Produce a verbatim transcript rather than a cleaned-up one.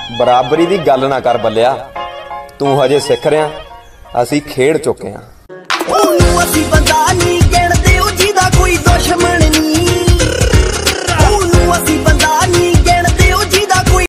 बराबरी दी गल ना कर बल्लिया, तू हजे सिख रहा, असी खेड चुके हैं।